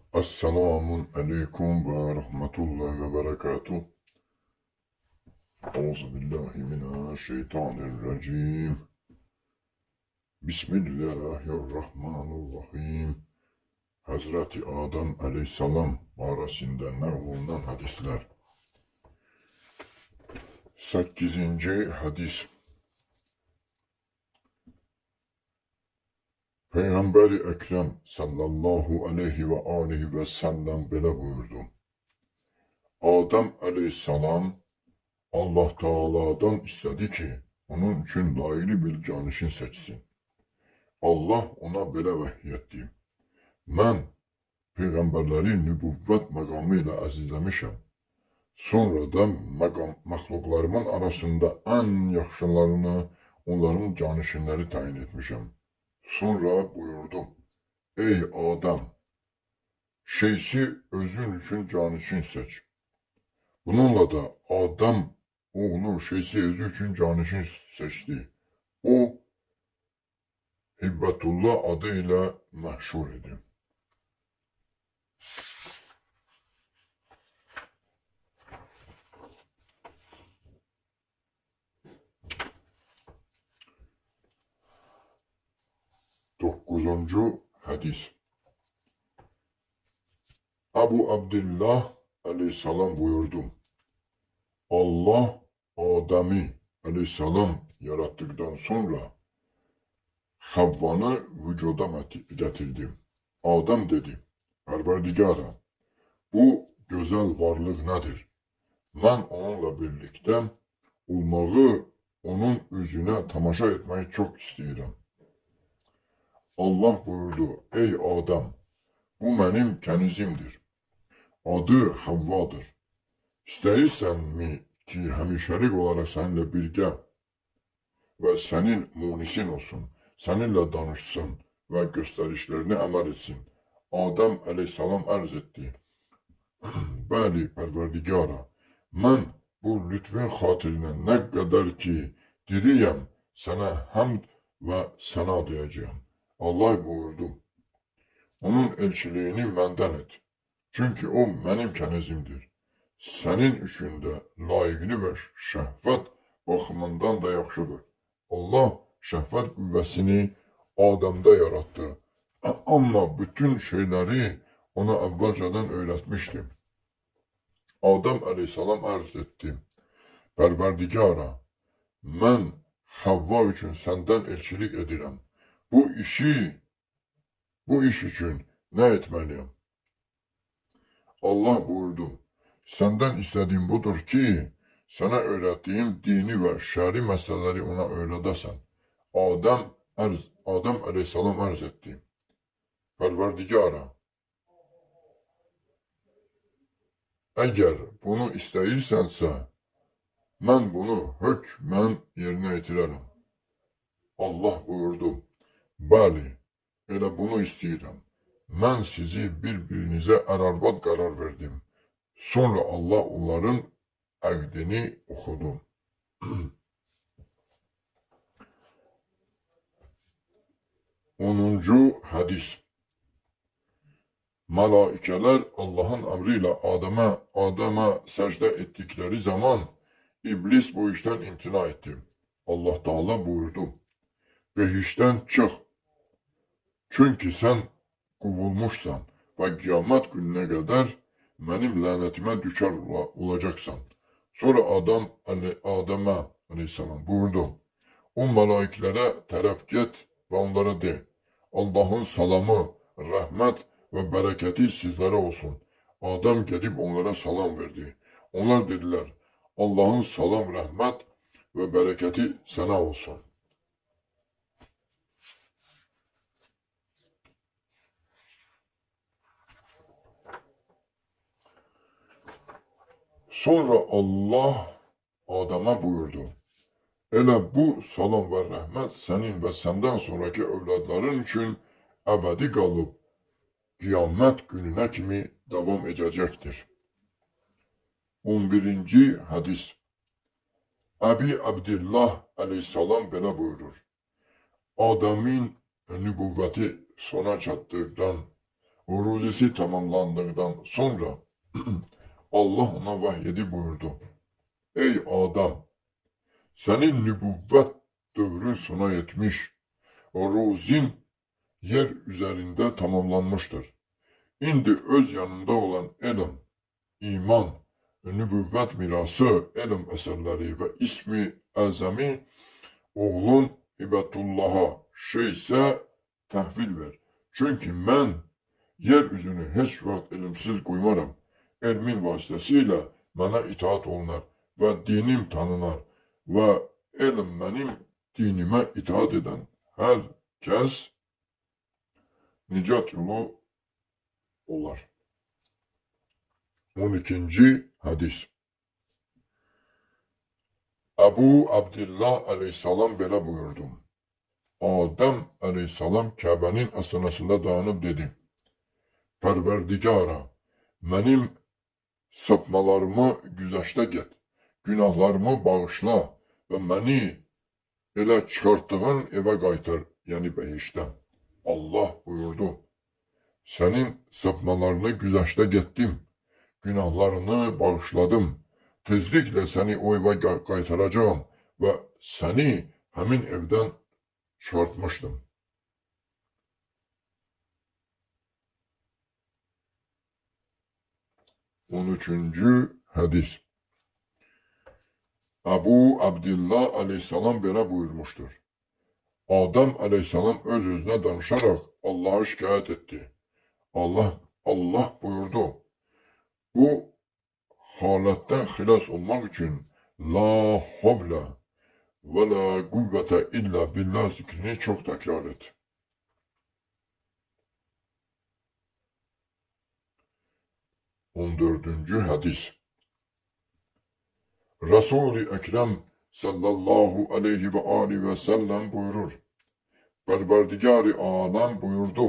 Esselamun aleyküm ve rahmetullahi ve berekatuh. Euzubillahimineşşeytanirracim. Bismillahirrahmanirrahim. Hazreti Adem aleyhisselam barəsində nəqlunan hadisler. 8. hadis. Peyğəmbər-i Əkrəm sallallahu aleyhi və alihi və səlləm belə buyurdu. Adəm aleyhisselam Allah Teala'dan istedi ki, onun için layıqlı bir canişin seçsin. Allah ona belə vəhiy etdi. Mən peyğəmbərləri nübüvvət məqamı ilə əzizləmişəm. Sonra da məxluqlarımın arasında ən yaxşılarını onların canişinləri təyin etmişəm. Sonra buyurdu, ey Adəm, şeysi özün üçün canişin seç. Bununla da Adəm oğlu şeysi özü üçün canişin seçdi. O, Hibbetullah adıyla məşhur idi. Dokuzuncu hadis. Ebu Abdillah aleyhisselam buyurdu. Allah Adem'i aleyhisselam yarattıktan sonra Havvanı vücuda getirdi. Adem dedi, Perverdigara, bu güzel varlık nedir? Ben onunla birlikte olmağı, onun yüzüne tamaşa etmeyi çok istedim. Allah buyurdu, ey Adem, bu benim kənizimdir. Adı Havvadır. İstəyirsən ki, həmişəlik olaraq səninlə birgə və sənin munisin olsun, səninlə danışsın və göstərişlərini əməl etsin. Adəm əleyhissalam ərz etdi. Bəli, Pərverdigara, mən bu lütfün xatirinə nə qədər ki, diriyəm, sənə həmd və səna deyəcəyəm. Allah buyurdu, onun elçiliyini məndən et. Çünki o mənim kənizimdir. Sənin üçün də layiqli və şəhvət baxımından da yaxşıdır. Allah şəhvət qüvvəsini Adəmdə yarattı. Amma bütün şeyləri ona əvvəlcədən öyrətmişdim. Adəm əleyhissalam ərz etdi. Pərverdigara, mən Havva üçün səndən elçilik edirəm. Bu iş üçün nə etməliyəm? Allah buyurdu, səndən istədiyim budur ki, sənə öyrətdiyim dini və şəri məsələləri ona öyrədəsən. Adəm əleyhissalam ərz etdi. Pərverdigara, əgər bunu istəyirsənsə, mən bunu hökmən yerinə yetirərəm. Allah buyurdu, bəli, elə bunu istəyirəm. Mən sizi bir-birinizə ər-arvad qərar verdim. Sonra Allah onların əqdini oxudu. 10. hadis. Mələikələr Allahın əmri ilə Adəmə səcdə etdikləri zaman iblis bu işdən imtina etdi. Allah Teala buyurdu, behişdən çıx. Çünki sən qovulmuşsan və qiyamət gününə qədər mənim lənətimə düşər olacaqsan. Sonra Adəmə aleyhissalam buyurdu, o mələiklərə tərəf get və onlara de, Allahın salamı, rəhmət və bərəkəti sizlərə olsun. Adəm gedib onlara salam verdi. Onlar dedilər, Allahın salam, rəhmət və bərəkəti sənə olsun. Sonra Allah Adəmə buyurdu, elə bu salam və rəhmət sənin və səndən sonraki övladların üçün əbədi qalıb, qiyamət gününə kimi davam edəcəkdir. 11. hadis. Əbi Abdillah aleyhissalam belə buyurur, Adəmin nübüvvəti sona çatdıqdan, ruzisi tamamlandıktan sonra Allah ona vahyedi buyurdu. Ey Adam, senin nübüvvet dövrü sona yetmiş, ruzin yer üzerinde tamamlanmıştır. İndi öz yanında olan ilim, iman, nübüvvet mirası, ilim eserleri ve ismi azami oğlun hibetullah'a şeyse tahvil ver. Çünkü ben yeryüzünü heç vaxt ilimsiz qoymaram. Elmin vasitəsilə mənə itaat olunar və dinim tanınar və elm mənim dinimə itaat edən hər kəs nicat yolu olar. 12. Hadis. Əbu Abdillah aleyhissalam belə buyurdu. Adəm aleyhissalam Kəbənin astanasında dayanıb dedi. Pərverdigara, mənim sapmalarımı güzəşdə get, günahlarımı bağışla və məni elə çıxartdığın evə qaytar, yəni behişdən. Allah buyurdu, sənin sapmalarını güzəşdə getdim, günahlarını bağışladım, tezliklə səni o evə qaytaracağım və səni həmin evdən çıxartmışdım. 13. Hadis. Əbu Abdillah aleyhissalam belə buyurmuşdur. Adəm aleyhissalam öz-özünə danışaraq Allah'a şikayət etdi. Allah buyurdu. Bu halətdən xilas olmaq üçün la havlə və la qüvvətə illə billah zikrini çox təkrar et. 14. Hadis. Resul-i Ekrem sallallahu aleyhi ve aleyhi ve sellem buyurur. Perverdigar-i alem buyurdu.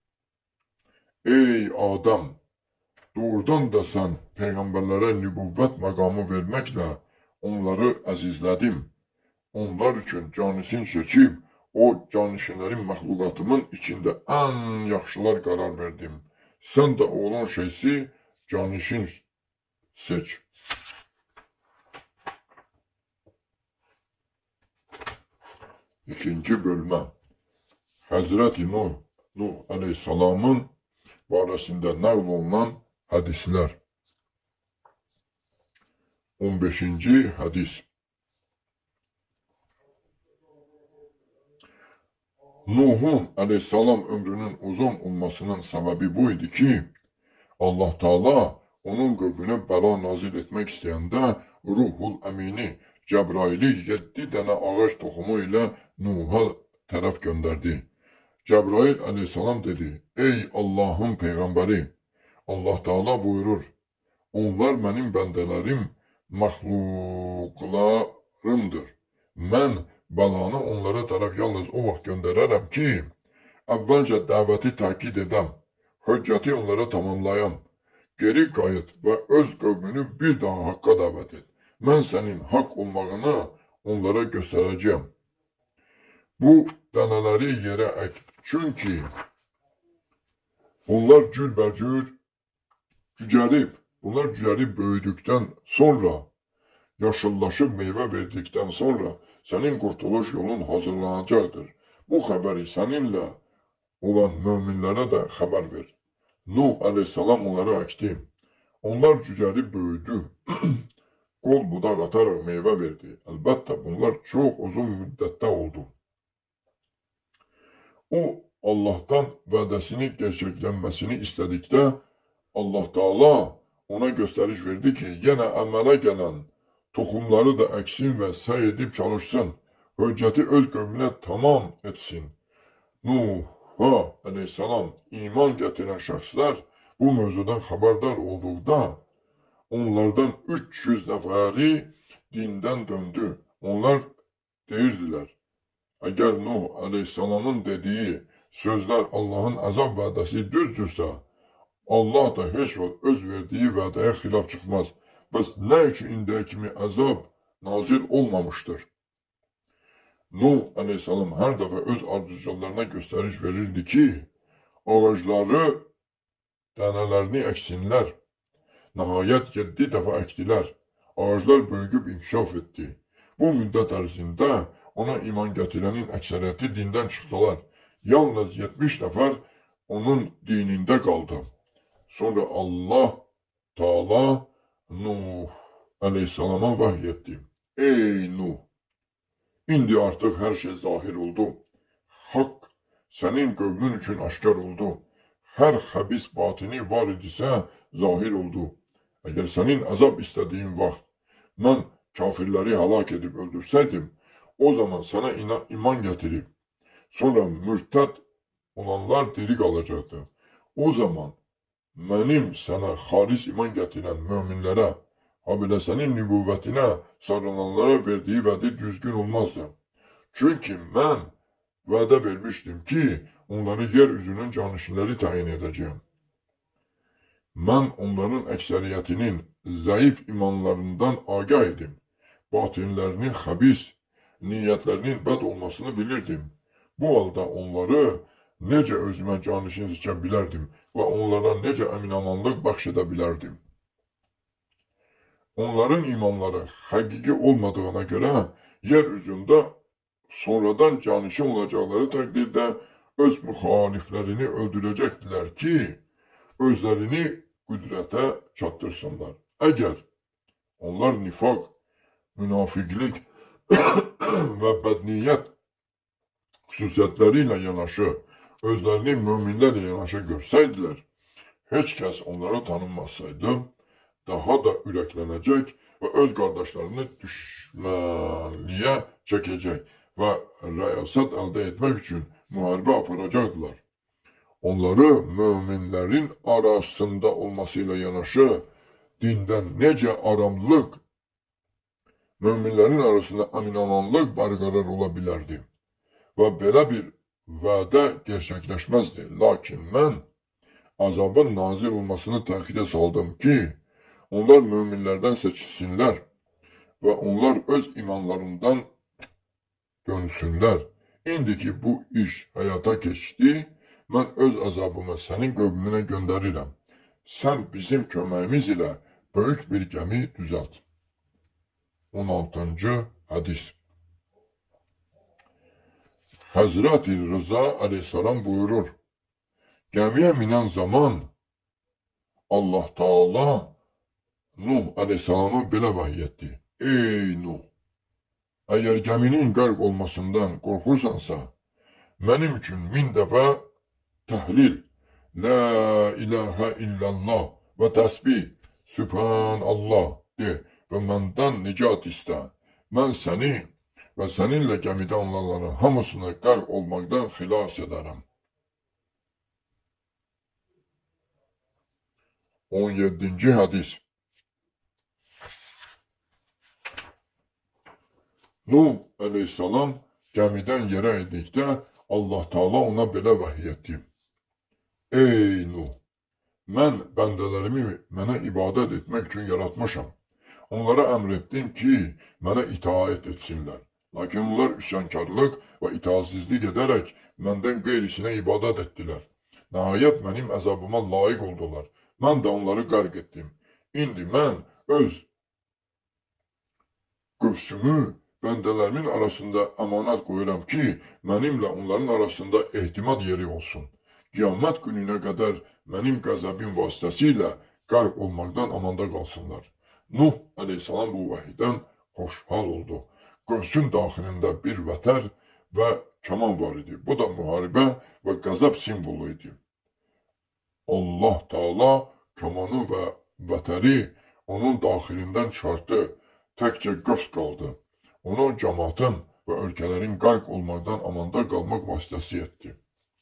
Ey Adam! Doğrudan da sen peygamberlere nübüvvet makamı vermekle onları əzizlədim. Onlar üçün canisin seçib, o canişinlerin məxluqatımın içində ən yaxşılar qərar verdim. Sən də olan şeysi canişin seç. İkinci bölmə. Həzrəti Nuh aleyhissalamın barəsində nəql olunan hadislər. 15. Hadis. Nuhun aleyhissalam ömrünün uzun olmasının səbəbi bu idi ki, Allah Teala onun qövbünə bəla nazil etmək istəyəndə Ruhul Əmini Cəbraili 7 dənə ağac toxumu ilə Nuh'a tərəf göndərdi. Cəbrail aleyhissalam dedi, ey Allahın peyğəmbəri, Allah Teala buyurur, onlar mənim bəndələrim, məxluqlarımdır. Mən bəlanı onlara tərəf yalnız o vaxt göndərərəm ki, əvvəlcə dəvəti təkid edəm, höccəti onlara tamamlayam, geri qayıt və öz qövmünü bir daha haqqa dəvət et. Mən sənin haqq olmağını onlara göstərəcəyəm. Bu dənələri yerə ək, çünki onlar cücərib böyüdükdən sonra, yaşıllaşıb meyvə verdikdən sonra sənin qurtuluş yolun hazırlanacaqdır. Bu xəbəri səninlə olan möminlərə də xəbər ver. Nuh aleyhissalam onları əkdi. Onlar cücərib böyüdü. Qol budaq ataraq meyvə verdi. Əlbəttə bunlar çox uzun müddətdə oldu. O, Allah'tan vədəsini gerçəklənməsini istədikdə, Allah Teala ona göstəriş verdi ki, yenə əmələ gələn toxumları da əksin və səy edib çalışsın, höccəti öz qövmünə tamam etsin. Nuh'a aleyhissalam iman gətirən şəxslər bu mövzudan xəbərdar olduqda, onlardan 300 nəfəri dindən döndü. Onlar deyirdilər, əgər Nuh aleyhissalamın dediyi sözlər Allahın əzab vədəsi düzdürsə, Allah da heç vaxt öz verdiyi vədəyə xilaf çıxmaz. Bəs nə üçün indiyə kimi əzab nazil olmamışdır? Nuh aleyhissalam hər dəfə öz ardıcıllarına göstəriş verirdi ki, ağacları dənələrini əksinlər. Nəhayət 7 dəfə əkdilər. Ağaclar böyüyüb inkişaf etdi. Bu müddət ərzində ona iman gətirənin əksəriyyəti dindən çıxdılar. Yalnız 70 nəfər onun dinində qaldı. Sonra Allah Teala Nuh əleyhissalama vəhy etdi. Ey Nuh! İndi artıq hər şey zahir oldu. Haqq sənin qövmün üçün aşkar oldu. Hər xəbis batini var idisə zahir oldu. Əgər sənin əzab istədiyin vaxt mən kafirləri həlak edib öldürsəydim, o zaman sənə iman gətirib, sonra mürtəd olanlar diri qalacaqdı. O zaman mənim sənə xalis iman gətirən möminlərə, habelə sənin nübüvvətinə sarılanlara verdiyi vədi düzgün olmazdı. Çünki mən vədə vermişdim ki, onları yer üzünün canişinləri təyin edəcəyim. Mən onların əksəriyyətinin zəif imanlarından agah idim. Batinlərinin xəbis, niyyətlərinin bəd olmasını bilirdim. Bu halda onları necə özümə canişin seçə bilərdim və onlara necə əminamanlıq bəxş edə bilərdim. Onların imanları həqiqi olmadığına görə yer üzündə sonradan canişin olacaqları təqdirdə öz müxaliflərini öldürəcəkdilər ki, özlərini qüdrətə çatdırsınlar. Əgər onlar nifaq, münafiqlik və bədniyyət xüsusiyyətləri ilə yanaşı, özlərini möminlərlə yanaşı görsəydilər, heç kəs onları tanınmasaydı, daha da ürəklənəcək və öz qardaşlarını düşmənliyə çəkəcək və rəyasət əldə etmək üçün müharibə aparacaqdılar. Onları möminlərin arasında olmasıyla yanaşı, dindən necə aramlıq, möminlərin arasında əminamanlıq bərqərar ola bilərdi və belə bir vədə gerçəkləşməzdi. Lakin mən azabın nazil olmasını təxirə saldım ki, onlar möminlərdən seçilsinlər və onlar öz imanlarından dönsünlər. İndiki bu iş həyata keçdi, mən öz azabımı sənin qövmünə göndərirəm. Sən bizim köməyimiz ilə böyük bir gəmi düzəlt. 16-cı hədis. Həzrəti Rıza əleyhissalam buyurur, gəmiyə minən zaman Allah Teala Nuh əleyhissalama belə vəhy etdi. Ey Nuh! Əgər gəminin qərq olmasından qorxursansa, mənim üçün 1000 dəfə təhlil, La ilahə illallah və təsbih, Sübhanallah de və məndən nicat istə. Mən səni və səninlə gəmidə olanların hamısını qərq olmaqdan xilas edərəm. 17-ci hədis. Nuh əleyhissalam gəmidən yerə indikdə Allah Teala ona belə vəhy etdi. Ey Nuh! Mən bəndələrimi mənə ibadət etmək üçün yaratmışam. Onlara əmr etdim ki, mənə itaət etsinlər. Lakin onlar üsyankarlıq və itaatsizlik edərək məndən qeyrisinə ibadət etdilər. Nəhayət mənim əzabıma layiq oldular. Mən də onları qərq etdim. İndi mən öz qövsümü bəndələrimin arasında əmanət qoyuram ki, mənimlə onların arasında ehtimad yeri olsun. Qiyamət gününə qədər mənim qəzəbim vasitəsilə qərq olmaqdan amanda qalsınlar. Nuh əleyhissalam bu vəhiydən xoşhal oldu. Qövsün daxilində bir vətər və kaman var idi. Bu da müharibə və qəzəb simvolu idi. Allah Teala kamanı və vətəri onun daxilindən çıxartdı. Təkcə qövs qaldı. Onu cəmaatın və ölkələrin qərq olmaqdan amanda qalmaq vasitəsi etdi.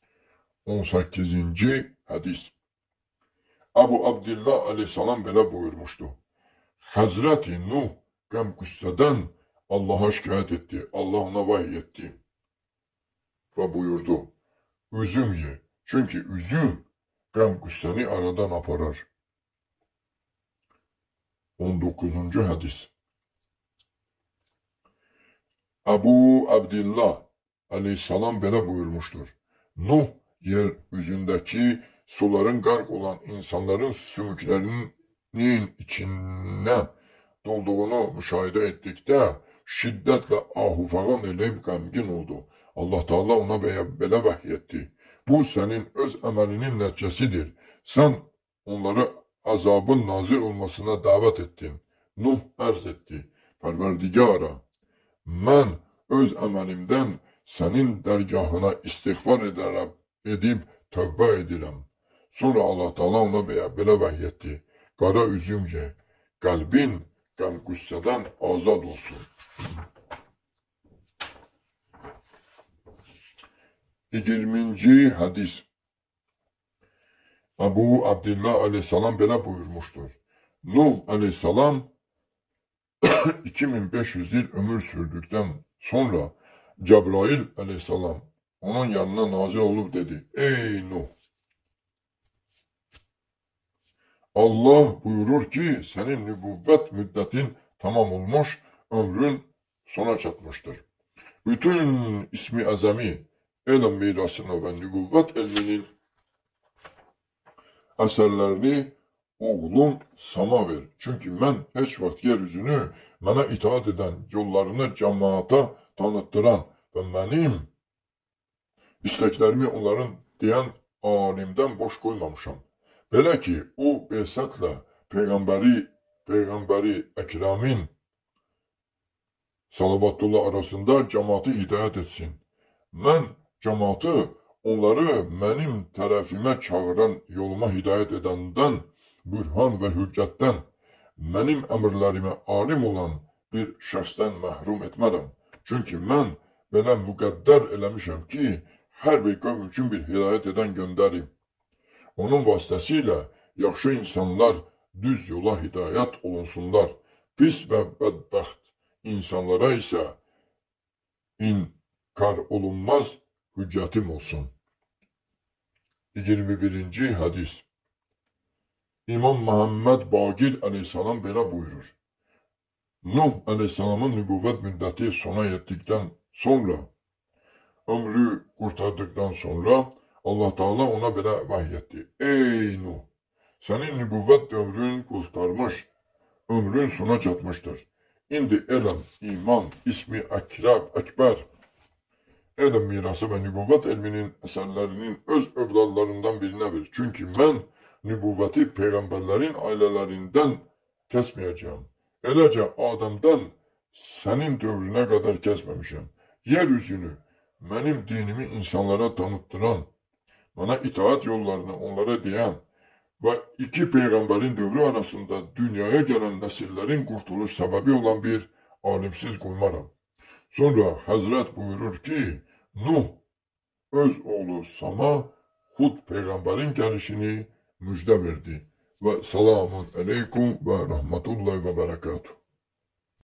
18-ci hədis. Əbu Abdillah əleyhissalam belə buyurmuşdu. Həzrəti Nuh qəm-qüssədən Allaha şikayət etdi. Allah ona vəhy etdi və buyurdu. Üzüm ye, çünki üzüm qəm-qüssəni aradan aparar. 19-cu hədis. Əbu Abdillah əleyhissalam belə buyurmuşdur. Nuh yer üzündəki suların qarq olan insanların sümüklərinin içinə dolduğunu müşahidə etdikdə şiddətlə ahufağan eləyib qəmgin oldu. Allah Teala ona belə vəhy etdi. Bu sənin öz əməlinin nəticəsidir. Sən onları azabın nazil olmasına dəvət etdin. Nuh ərz etdi. Pərverdigara, mən öz əməlimdən sənin dərgahına istiğfar edib tövbə edirəm. Sonra Allah Teala ona belə vəhy etdi. Qara üzüm ye, qəlbin qəm-qüssədən azad olsun. 20-ci hədis. Əbu Abdillah aleyhissalam belə buyurmuşdur. Nuh aleyhissalam 2500 il ömür sürdükdən sonra Cəbrail aleyhissalam onun yanına nazil olub dedi. Ey Nuh! Allah buyurur ki, sənin nübüvvət müddətin tamam olmuş, ömrün sona çatmışdır. Bütün ismi əzəmi, elm mirasına və nübüvvət elminin əsərlərini oğlum sana ver. Çünki mən heç vaxt yeryüzünü mənə itaat edən, yollarını cəmaata tanıttıran və mənim istəklərimi onların deyən alimdən boş qoymamışam. Belə ki, o Behsətlə Peyğəmbəri Əkramin salavatullah arasında cəmaatı hidayət etsin. Mən cəmaatı onları mənim tərəfimə çağıran, yoluma hidayət edəndən, bürhan və hüccətdən, mənim əmrlərimə alim olan bir şəxsdən məhrum etmərəm. Çünki mən belə müqəddər eləmişəm ki, hər bir qövm üçün bir hidayət edən göndərim. Onun vasitəsilə yaxşı insanlar düz yola hidayət olunsunlar. Pis və bədbəxt insanlara isə inkar olunmaz hüccətim olsun. 21-ci hədis. İmam Muhammed Baqir aleyhissalam belə buyurur. Nuh aleyhissalamın nübüvvət müddəti sona yetdikdən sonra, ömrü qurtardıqdan sonra Allah Teala ona belə vəhy etdi. Ey Nuh! Sənin nübüvvət dövrün qurtarmış, ömrün sona çatmışdır. İndi elm, iman, ismi əkbər, elm mirası və nübüvvət elminin əsərlərinin öz övladlarından birinə ver. Çünki mən nübüvvəti peyğəmbərlərin ailələrindən kəsməyəcəyəm. Eləcə Adəmdən sənin dövrünə qədər kəsməmişəm. Yeryüzünü mənim dinimi insanlara tanıttıran, mənə itaat yollarını onlara deyən və iki peyğəmbərin dövrü arasında dünyaya gələn nəsillərin qurtuluş səbəbi olan bir alimsiz qoymaram. Sonra Həzrət buyurur ki, Nuh öz oğlu Sama Hud peyğəmbərin gəlişini müjdə verdi. Və selamun aleykum və rahmetullahi və bərəkatuhu.